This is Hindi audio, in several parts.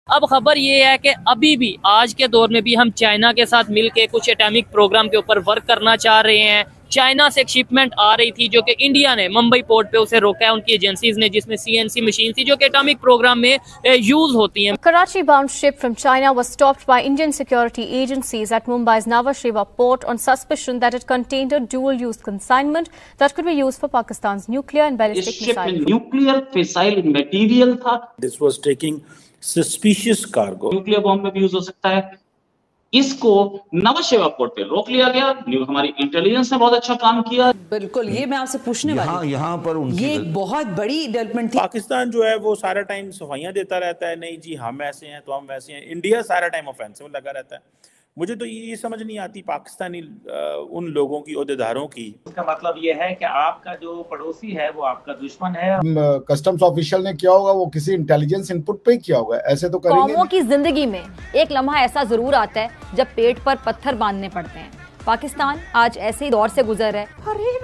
अब खबर ये है कि अभी भी आज के दौर में भी हम चाइना के साथ मिलके कुछ एटॉमिक प्रोग्राम के ऊपर वर्क करना चाह रहे हैं। चाइना से एक शिपमेंट आ रही थी जो कि इंडिया ने मुंबई पोर्ट पे उसे रोका है उनकी एजेंसीज ने, जिसमें सीएनसी मशीन थी जो कि एटॉमिक प्रोग्राम में यूज होती हैं। Karachi bound ship from China was stopped by Indian security agencies at Mumbai's Nhava Sheva port on suspicion that it contained a dual use consignment that could be used for Pakistan's nuclear and ballistic missiles. Nuclear fissile material था। This was taking suspicious cargo. Nuclear bomb में भी यूज हो सकता है। इसको नवा शेवा पोर्ट पे रोक लिया गया। हमारी इंटेलिजेंस ने बहुत अच्छा काम किया। बिल्कुल, ये मैं आपसे पूछने वाली यहाँ पर ये एक बहुत बड़ी डेवलपमेंट थी। पाकिस्तान जो है वो सारा टाइम सफाइयां देता रहता है, नहीं जी हम ऐसे हैं तो हम वैसे हैं। इंडिया सारा टाइम ऑफेंसिव लगा रहता है। मुझे तो ये समझ नहीं आती पाकिस्तानी उन लोगों की, ओहदेदारों की। इसका मतलब ये है कि आपका जो पड़ोसी है वो आपका दुश्मन है। कस्टम्स ऑफिशियल ने किया होगा वो किसी इंटेलिजेंस इनपुट पे ही किया होगा, ऐसे तो करेंगे। कौमों की जिंदगी में एक लम्हा ऐसा जरूर आता है जब पेट पर पत्थर बांधने पड़ते हैं। पाकिस्तान आज ऐसे ही दौर से गुजर है।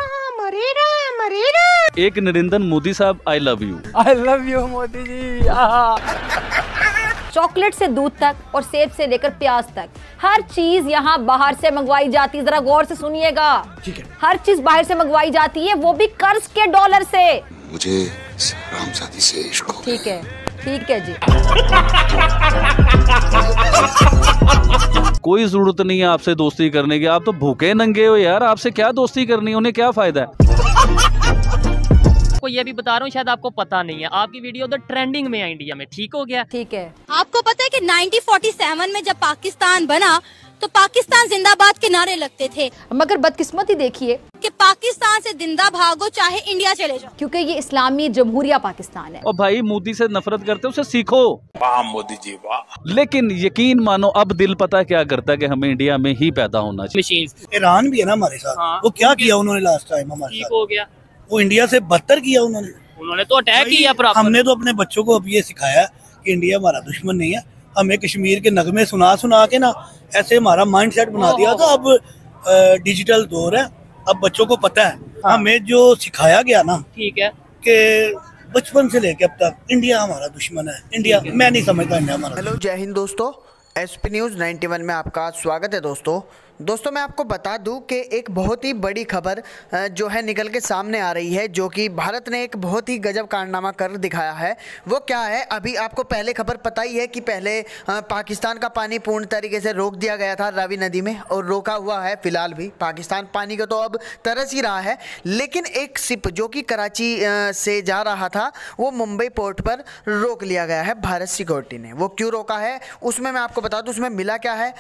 एक नरेंद्र मोदी साहब I love you Modi ji. Chocolate से दूध तक और सेब से लेकर प्याज तक हर चीज यहाँ बाहर से मंगवाई जाती है। जरा गौर से सुनिएगा, ठीक है। हर चीज बाहर से मंगवाई जाती है, वो भी कर्ज के डॉलर से। मुझे रामजादी से इश्क हो गया। ठीक है जी। कोई जरूरत नहीं है आपसे दोस्ती करने की, आप तो भूखे नंगे हो यार, आपसे क्या दोस्ती करनी, उन्हें क्या फायदा है। को ये भी बता रहा हूँ, शायद आपको पता नहीं है, आपकी वीडियो तो ट्रेंडिंग में है इंडिया में। ठीक हो गया, ठीक है। आपको पता है कि 1947 में जब पाकिस्तान बना तो पाकिस्तान जिंदाबाद के नारे लगते थे, मगर बदकिस्मती देखिए कि पाकिस्तान से जिंदा भागो चाहे इंडिया चले जाओ, क्योंकि ये इस्लामी जमहूरिया पाकिस्तान है। और भाई मोदी से नफरत करते हो, उसे सीखो। वाह मोदी जी वाह। लेकिन यकीन मानो अब दिल पता क्या करता है कि हमें इंडिया में ही पैदा होना चाहिए। ईरान भी है ना हमारे साथ। हाँ, वो क्या किया उन्होंने लास्ट टाइम हमारे साथ? हो गया, वो इंडिया से बदतर किया उन्होंने तो अटैक किया। हमने तो अपने बच्चों को अब ये सिखाया कि इंडिया हमारा दुश्मन नहीं है। हमें कश्मीर के नगमे सुना सुना के ना ऐसे हमारा माइंड सेट बना दिया था। अब डिजिटल दौर है, अब बच्चों को पता है। हाँ। हमें जो सिखाया गया ना, ठीक है, कि बचपन से लेके अब तक इंडिया हमारा दुश्मन है। इंडिया मैं नहीं समझता इंडिया हमारा। हेलो, जय हिंद दोस्तों, एसपी न्यूज़ 91 में आपका स्वागत है। दोस्तों मैं आपको बता दूं कि एक बहुत ही बड़ी खबर जो है निकल के सामने आ रही है, जो कि भारत ने एक बहुत ही गजब कारनामा कर दिखाया है। वो क्या है, अभी आपको पहले खबर पता ही है कि पहले पाकिस्तान का पानी पूर्ण तरीके से रोक दिया गया था रावी नदी में, और रोका हुआ है फिलहाल भी। पाकिस्तान पानी को तो अब तरस ही रहा है, लेकिन एक शिप जो कि कराची से जा रहा था वो मुंबई पोर्ट पर रोक लिया गया है भारत सिक्योरिटी ने। वो क्यों रोका है उसमें मैं आपको बता दूँ। उसमें मिला क्या है,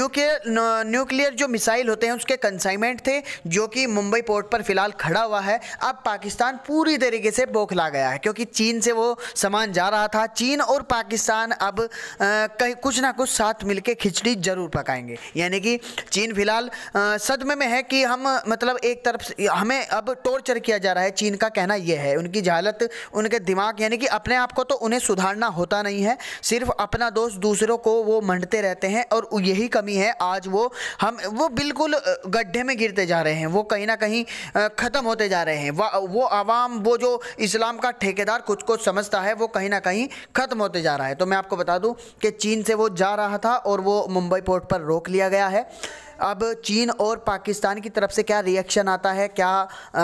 न्यूक्लियर जो मिसाइल होते हैं उसके कंसाइनमेंट थे, जो कि मुंबई पोर्ट पर फिलहाल खड़ा हुआ है। अब पाकिस्तान पूरी तरीके से बौखला गया है, क्योंकि चीन से वो सामान जा रहा था। चीन और पाकिस्तान अब कहीं कुछ ना कुछ साथ मिलके खिचड़ी जरूर पकाएंगे। यानी कि चीन फिलहाल सदमे में है कि हम मतलब एक तरफ हमें अब टॉर्चर किया जा रहा है। चीन का कहना यह है, उनकी जहालत, उनके दिमाग, यानी कि अपने आप को तो उन्हें सुधारना होता नहीं है, सिर्फ अपना दोस्त दूसरों को वो मंडते रहते हैं। और यही कमी है आज वो बिल्कुल गड्ढे में गिरते जा रहे हैं। वो कहीं ना कहीं ख़त्म होते जा रहे हैं। वो आवाम, वो जो इस्लाम का ठेकेदार कुछ को समझता है, वो कहीं ना कहीं ख़त्म होते जा रहा है। तो मैं आपको बता दूं कि चीन से वो जा रहा था और वो मुंबई पोर्ट पर रोक लिया गया है। अब चीन और पाकिस्तान की तरफ से क्या रिएक्शन आता है, क्या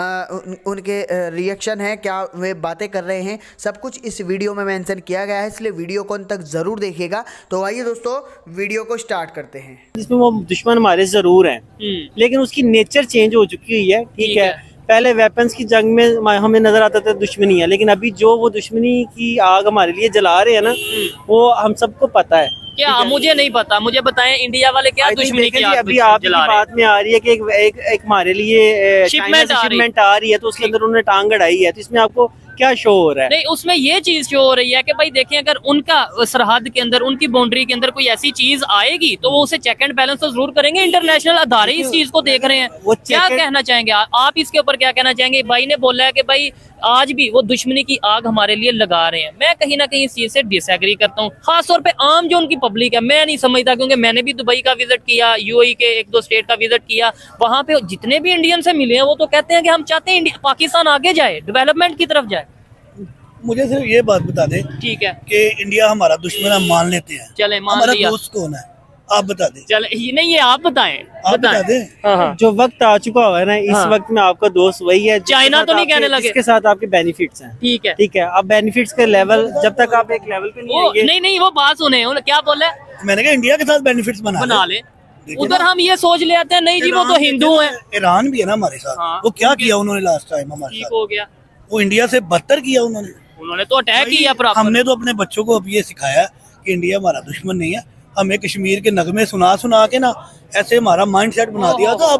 उनके रिएक्शन है, क्या वे बातें कर रहे हैं, सब कुछ इस वीडियो में मेंशन किया गया है, इसलिए वीडियो को अंत तक ज़रूर देखिएगा। तो आइए दोस्तों वीडियो को स्टार्ट करते हैं। इसमें वो दुश्मन हमारे ज़रूर हैं, लेकिन उसकी नेचर चेंज हो चुकी हुई है। ठीक है, पहले वेपन्स की जंग में हमें नजर आता था दुश्मनी है, लेकिन अभी जो वो दुश्मनी की आग हमारे लिए जला रहे हैं ना, वो हम सबको पता है। क्या मुझे नहीं पता, मुझे बताएं इंडिया वाले क्या दुश्मनी की आग अभी आपकी बात में आ रही है कि एक हमारे लिए शिपमेंट आ रही है, तो उसके अंदर उन्होंने टांग अड़ाई है। तो इसमें आपको क्या शो हो रहा है? नहीं, उसमें ये चीज शो हो रही है कि भाई देखें, अगर उनका सरहद के अंदर, उनकी बाउंड्री के अंदर कोई ऐसी चीज आएगी तो वो उसे चेक एंड बैलेंस तो जरूर करेंगे। इंटरनेशनल अदारे इस चीज को देख रहे हैं। क्या कहना चाहेंगे आप इसके ऊपर, क्या कहना चाहेंगे? भाई ने बोला है कि भाई आज भी वो दुश्मनी की आग हमारे लिए लगा रहे हैं। मैं कहीं ना कहीं इस चीज से डिसएग्री करता हूँ, खासतौर पे आम जो उनकी पब्लिक है। मैं नहीं समझता, क्योंकि मैंने भी दुबई का विजिट किया, यूएई के 1-2 स्टेट का विजिट किया। वहां पे जितने भी इंडियन से मिले हैं वो तो कहते हैं कि हम चाहते हैं पाकिस्तान आगे जाए, डेवलपमेंट की तरफ जाए। मुझे सिर्फ ये बात बता दें, ठीक है, कि इंडिया हमारा दुश्मन हम मान लेते हैं, चले मान हमारा लिया, दोस्त कौन है आप बता दें। चले ये नहीं, ये आप बताएं, आप बता दें। हाँ। जो वक्त आ चुका हुआ है ना, इस वक्त में आपका दोस्त वही है चाइना तो नहीं कहने लगे, इसके साथ आपके बेनिफिट्स हैं। ठीक है, ठीक है। अब बेनिफिट्स के लेवल जब तक आप एक लेवल पे नहीं आएंगे, नहीं वो बात सुने, क्या बोले, मैंने कहा इंडिया के साथ बेनिफिट्स बना ले। उधर हम ये सोच ले आते हैं नहीं जी वो तो हिंदू है। ईरान भी है ना हमारे साथ, वो क्या किया उन्होंने लास्ट टाइम हमारे साथ, हो गया वो इंडिया से बदतर किया उन्होंने तो अटैक किया। हमने तो अपने बच्चों को अब ये सिखाया कि इंडिया हमारा दुश्मन नहीं है, हमें कश्मीर के नगमे सुना सुना के ना ऐसे हमारा माइंड सेट बना दिया। तो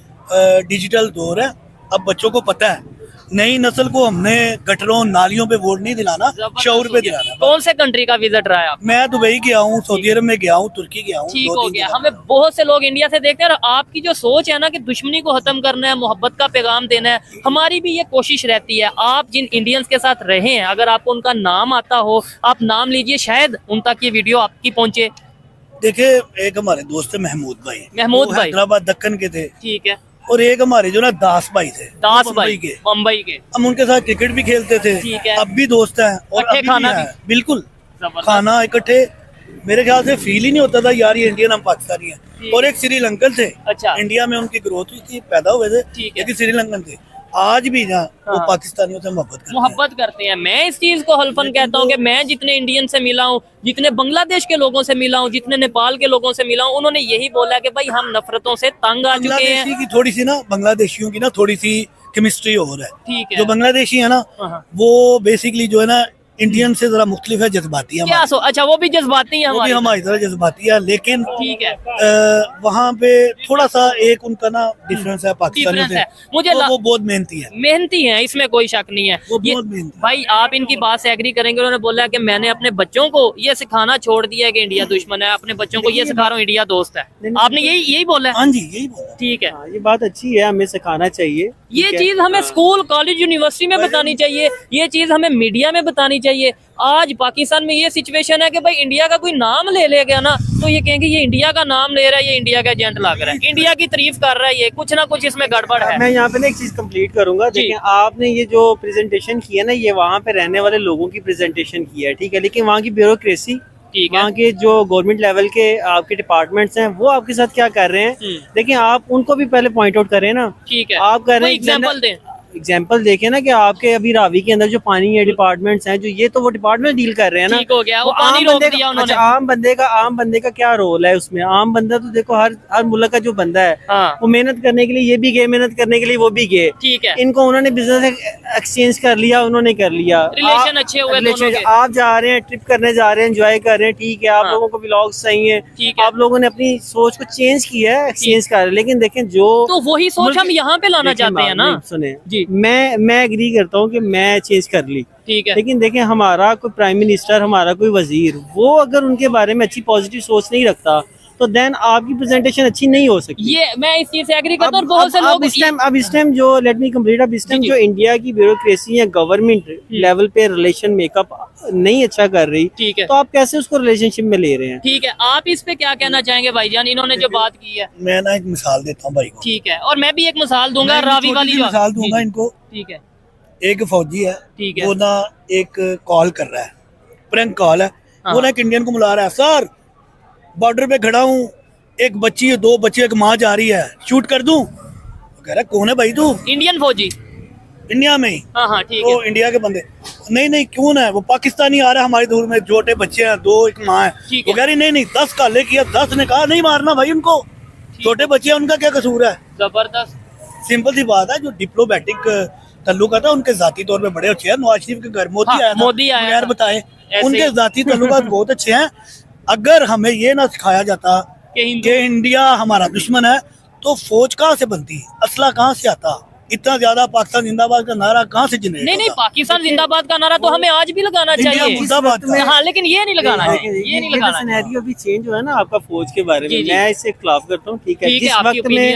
अब डिजिटल दौर है, अब बच्चों को पता है, नई नस्ल को हमने गटरों नालियों पे वोट नहीं दिलाना, शौर पे दिलाना। कौन से कंट्री का विजिट रहा है आप? मैं दुबई गया हूँ, सऊदी अरब में गया हूँ, तुर्की गया हूँ। ठीक हो गया। हमें बहुत से लोग इंडिया से देखते हैं और आपकी जो सोच है ना कि दुश्मनी को खत्म करना है, मोहब्बत का पैगाम देना है, हमारी भी ये कोशिश रहती है। आप जिन इंडियंस के साथ रहे हैं, अगर आपको उनका नाम आता हो, आप नाम लीजिए, शायद उन तक ये वीडियो आपकी पहुंचे। देखिए, एक हमारे दोस्त है महमूद भाई, हैदराबाद दक्कन के थे, ठीक है, और एक हमारे जो ना दास भाई थे, दास भाई के मुंबई के, हम उनके साथ क्रिकेट भी खेलते थे, ठीक है, अब भी दोस्त हैं और अभी खाना भी बिल्कुल खाना इकट्ठे। मेरे ख्याल से फील ही नहीं होता था यार ये इंडियन हम पाकिस्तानी हैं। और एक श्रीलंकन थे, अच्छा, इंडिया में उनकी ग्रोथ हुई थी, पैदा हुए थे, लेकिन श्रीलंकन थे, आज भी ना वो पाकिस्तानियों से मोहब्बत करते हैं। मैं इस चीज को हल्फन कहता हूँ कि मैं जितने इंडियन से मिला हूँ, जितने बांग्लादेश के लोगों से मिला हूँ, जितने नेपाल के लोगों से मिला हूँ, उन्होंने यही बोला कि भाई हम नफरतों से तंग आ चुके हैं। की थोड़ी सी ना बांग्लादेशियों की ना थोड़ी सी केमिस्ट्री और है, ठीक है, जो बांग्लादेशी है ना वो बेसिकली जो है ना इंडियन से जरा मुख्तलिफ है, जज्बाती है। अच्छा, वो भी जज्बाती है, वो भी हमारी तरह जज्बाती है, लेकिन ठीक है, वहाँ पे थोड़ा सा एक उनका ना डिफरेंस है पाकिस्तानियों से। मुझे वो बहुत मेहनती है, इसमें कोई शक नहीं है। वो बहुत मेहनती भाई आप इनकी बात से एग्री करेंगे। उन्होंने बोला कि मैंने अपने बच्चों को ये सिखाना छोड़ दिया है कि इंडिया दुश्मन है, अपने बच्चों को ये सिखा रहा हूँ इंडिया दोस्त है। आपने यही बोला? हाँ जी, यही बोला। ठीक है, ये बात अच्छी है, हमें सिखाना चाहिए। ये चीज हमें स्कूल, कॉलेज, यूनिवर्सिटी में बतानी चाहिए, ये चीज हमें मीडिया में बतानी चाहिए। आज पाकिस्तान में ये सिचुएशन है कि भाई इंडिया का कोई नाम ले गया ना तो ये कहेंगे ये इंडिया का नाम ले रहा है, ये इंडिया का एजेंट लग रहा है, इंडिया की तारीफ कर रहा है, ये कुछ ना कुछ इसमें गड़बड़ है। मैं यहाँ पे ना एक चीज कंप्लीट करूंगा। देखिए, आपने ये जो प्रेजेंटेशन की है ना, ये वहाँ पे रहने वाले लोगों की प्रेजेंटेशन की है, ठीक है, लेकिन वहाँ की ब्यूरोक्रेसी, वहाँ के जो गवर्नमेंट लेवल के आपके डिपार्टमेंट्स हैं वो आपके साथ क्या कर रहे हैं, देखिए आप उनको भी पहले पॉइंट आउट करें ना। ठीक है, आप कर रहे हैं, एग्जांपल दें। एग्जाम्पल देखें ना कि आपके अभी रावी के अंदर जो पानी है डिपार्टमेंट्स हैं, जो ये तो वो डिपार्टमेंट डील कर रहे हैं ना। ठीक हो गया, वो पानी रोक दिया उन्होंने। आम बंदे का क्या रोल है उसमें? आम बंदा तो देखो हर मुल्क का जो बंदा है वो मेहनत करने के लिए ये भी गए, मेहनत करने के लिए वो भी गए। ठीक है, इनको उन्होंने बिजनेस एक्सचेंज कर लिया, उन्होंने कर लिया, रिलेशन अच्छे हुए दोनों के। आप जा रहे हैं, ट्रिप करने जा रहे हैं, एंजॉय कर रहे हैं, ठीक है, आप लोगों को व्लॉग्स चाहिए, आप लोगों ने अपनी सोच को चेंज किया है, एक्सचेंज कर रहे हैं। लेकिन देखें, जो तो वही सोच हम यहाँ पे लाना चाहते हैं ना। सुने जी, मैं एग्री करता हूँ कि मैं चेंज कर ली, ठीक है, लेकिन देखें हमारा कोई प्राइम मिनिस्टर, हमारा कोई वजीर, वो अगर उनके बारे में अच्छी पॉजिटिव सोच नहीं रखता तो देन आपकी प्रेजेंटेशन अच्छी नहीं हो सकती। ये मैं इस चीज से एग्री करता हूँ। बहुत से लोग इस टाइम जो लेट मी कंप्लीट, अब इस टाइम जो इंडिया की ब्यूरोक्रेसी या गवर्नमेंट लेवल पे रिलेशन मेकअप नहीं अच्छा कर रही, ठीक है, तो आप कैसे उसको रिलेशनशिप में ले रहे हैं? ठीक है, आप इस पे क्या कहना चाहेंगे भाईजान, इन्होंने जो बात की है? मैं ना एक मिसाल देता हूँ भाई को, ठीक है, और मैं भी एक मिसाल दूंगा, रावी वाली मिसाल दूंगा इनको। ठीक है, एक फौजी है, ठीक है, वो ना एक कॉल कर रहा है, प्रैंक कॉल है, वो ना एक इंडियन को बुला रहा है, सर बॉर्डर पे खड़ा हूँ, एक बच्ची है, 2 बच्चे, एक माँ जा रही है, शूट कर दूं? कह रहा है कौन है भाई तू? इंडियन फौजी, इंडिया में ही। हाँ ठीक है, तो इंडिया के बंदे। नहीं क्यों ना है, वो पाकिस्तानी आ रहा है हमारी दूर में, छोटे बच्चे हैं, 2, एक माँ है। वो कह रही नहीं 10 काले किया, 10 ने कहा नहीं मारना भाई उनको, छोटे बच्चे हैं, उनका क्या कसूर है? जबरदस्त, सिंपल सी बात है। जो डिप्लोमेटिक तल्लुकात है उनके जाती तौर पे बड़े अच्छे हैं। नवाज शरीफ के घर मोदी आया यार, बताए उनके जाती तल्लुकात बहुत अच्छे हैं। अगर हमें ये ना सिखाया जाता कि इंडिया हमारा दुश्मन है तो फौज कहाँ से बनती, असला कहाँ से आता, इतना ज्यादा पाकिस्तान जिंदाबाद का नारा कहाँ से जनरेट? नहीं पाकिस्तान जिंदाबाद का नारा तो हमें आज भी लगाना चाहिए। हाँ, लेकिन ये नहीं लगाना है, ये नहीं लगाना। सिनेरियो भी चेंज हुआ है ना आपका फौज के बारे में, मैं इससे खिलाफ करता हूँ। ठीक है,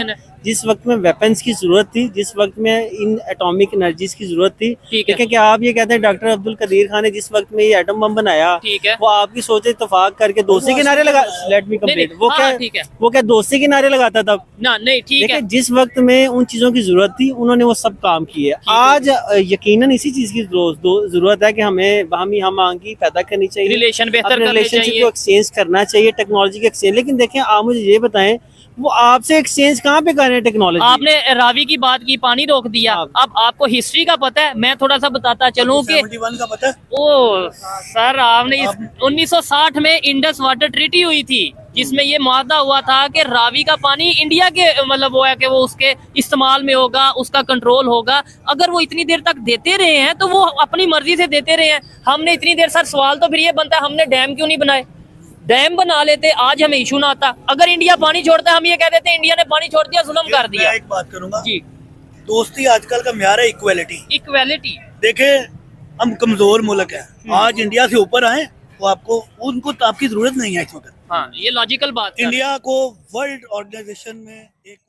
जिस वक्त में वेपन्स की जरूरत थी, जिस वक्त में इन एटॉमिक एनर्जीज की जरूरत थी, ठीक है क्या आप ये कहते हैं डॉक्टर अब्दुल कदीर खान ने जिस वक्त में ये एटम बम बनाया, वो आपकी सोचे इत्तेफाक करके दोस्ती के नारे लगा, लेट मी कंप्लीट, वो क्या दोस्ती के नारे लगाता था ना? नहीं, ठीक है। जिस वक्त में उन चीजों की जरूरत थी उन्होंने वो सब काम किए। आज यकीनन इसी चीज की जरूरत है कि हमें हम आगे पैदा करनी चाहिए, रिलेशन बेहतर रिलेशनशिप को एक्सचेंज करना चाहिए, टेक्नोलॉजी के एक्सचेंज। लेकिन देखें आप मुझे ये बताएं वो आपसे एक्सचेंज कहाँ पे कर रहे हैं टेक्नोलॉजी? आपने रावी की बात की, पानी रोक दिया। अब आपको हिस्ट्री का पता है, मैं थोड़ा सा बताता चलूं कि 71 का पता है? ओ सर, आपने 1960 में इंडस वाटर ट्रीटी हुई थी, जिसमें ये मुआहदा हुआ था कि रावी का पानी इंडिया के मतलब वो है कि वो उसके इस्तेमाल में होगा, उसका कंट्रोल होगा। अगर वो इतनी देर तक देते रहे हैं तो वो अपनी मर्जी से देते रहे हैं। हमने इतनी देर, सर सवाल तो फिर ये बनता है हमने डैम क्यों नहीं बनाए? डैम बना लेते, आज हमें इशू ना आता। अगर इंडिया पानी छोड़ता है हम ये कह देते इंडिया ने पानी छोड़ दिया, जुल्म कर दिया। एक बात करूंगा जी, दोस्ती आजकल का म्यार है इक्वालिटी। देखे हम कमजोर मुल्क है, आज इंडिया से ऊपर आए तो आपको उनको तो आपकी जरूरत नहीं है इस वक्त। हाँ, ये लॉजिकल बात है। इंडिया को वर्ल्ड ऑर्गेनाइजेशन में एक